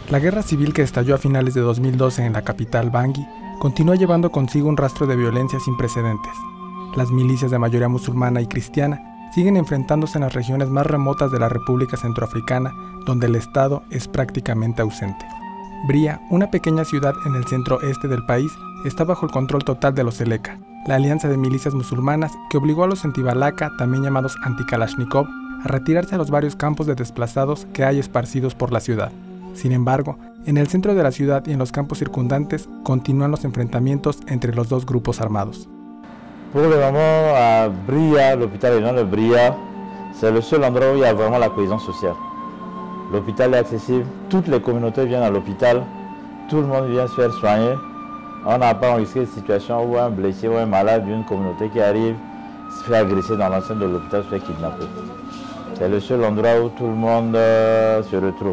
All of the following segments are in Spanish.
La guerra civil que estalló a finales de 2012 en la capital Bangui continúa llevando consigo un rastro de violencia sin precedentes. Las milicias de mayoría musulmana y cristiana siguen enfrentándose en las regiones más remotas de la República Centroafricana, donde el Estado es prácticamente ausente. Bria, una pequeña ciudad en el centro-este del país, está bajo el control total de los Seleka, la alianza de milicias musulmanas que obligó a los antibalaka, también llamados anti-Kalashnikov, a retirarse a los varios campos de desplazados que hay esparcidos por la ciudad. Sin embargo, en el centro de la ciudad y en los campos circundantes continúan los enfrentamientos entre los dos grupos armados. Pour le moment, à Bria, l'hôpital régional de Bria, c'est le seul endroit où il y a vraiment la cohésion sociale. L'hôpital est accessible, toutes les communautés viennent à l'hôpital, tout le monde vient se faire soigner. On n'a pas risqué de situation où un blessé ou un malade d'une communauté qui arrive se fait agresser dans l'enceinte de l'hôpital, se fait kidnapper. C'est le seul endroit où tout le monde se retrouve.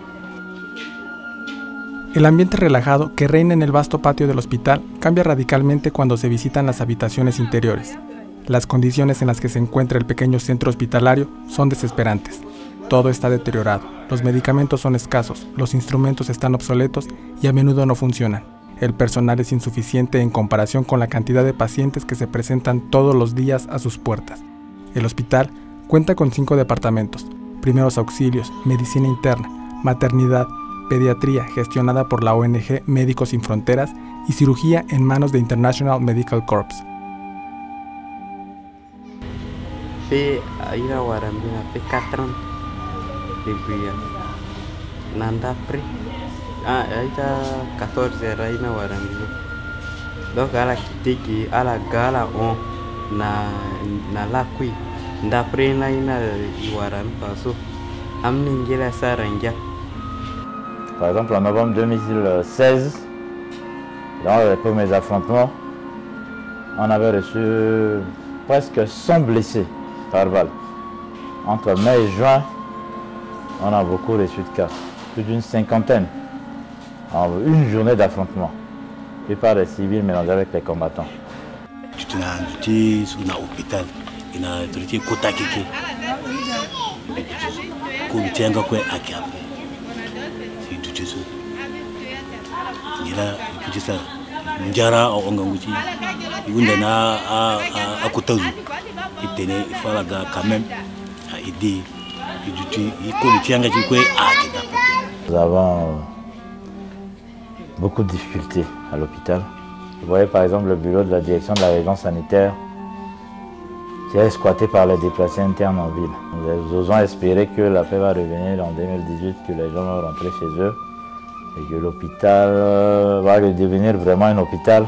El ambiente relajado que reina en el vasto patio del hospital cambia radicalmente cuando se visitan las habitaciones interiores. Las condiciones en las que se encuentra el pequeño centro hospitalario son desesperantes. Todo está deteriorado, los medicamentos son escasos, los instrumentos están obsoletos y a menudo no funcionan. El personal es insuficiente en comparación con la cantidad de pacientes que se presentan todos los días a sus puertas. El hospital cuenta con 5 departamentos: primeros auxilios, medicina interna, maternidad, pediatría gestionada por la ONG Médicos Sin Fronteras y cirugía en manos de International Medical Corps. Par exemple, en novembre 2016, dans les premiers affrontements, on avait reçu presque 100 blessés par balle. Entre mai et juin, on a beaucoup reçu de cas, plus d'une cinquantaine, en une journée d'affrontement, et par les civils mélangés avec les combattants. Nous avons beaucoup de difficultés à l'hôpital. Vous voyez par exemple le bureau de la direction de la région sanitaire qui est squatté par les déplacés internes en ville. Nous osons espérer que la paix va revenir en 2018, que les gens vont rentrer chez eux et que l'hôpital va devenir vraiment un hôpital.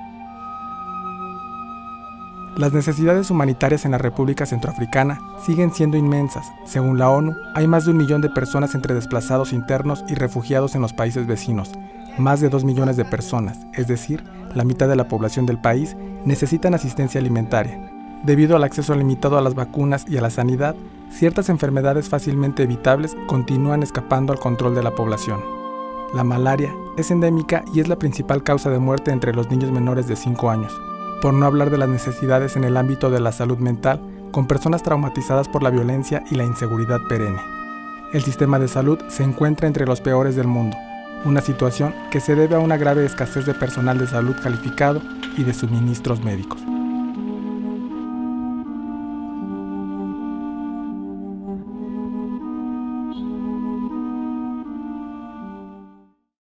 Las necesidades humanitarias en la República Centroafricana siguen siendo inmensas. Según la ONU, hay más de 1 millón de personas entre desplazados internos y refugiados en los países vecinos. Más de 2 millones de personas, es decir, la mitad de la población del país, necesitan asistencia alimentaria. Debido al acceso limitado a las vacunas y a la sanidad, ciertas enfermedades fácilmente evitables continúan escapando al control de la población. La malaria es endémica y es la principal causa de muerte entre los niños menores de 5 años. Por no hablar de las necesidades en el ámbito de la salud mental, con personas traumatizadas por la violencia y la inseguridad perenne. El sistema de salud se encuentra entre los peores del mundo, una situación que se debe a una grave escasez de personal de salud calificado y de suministros médicos.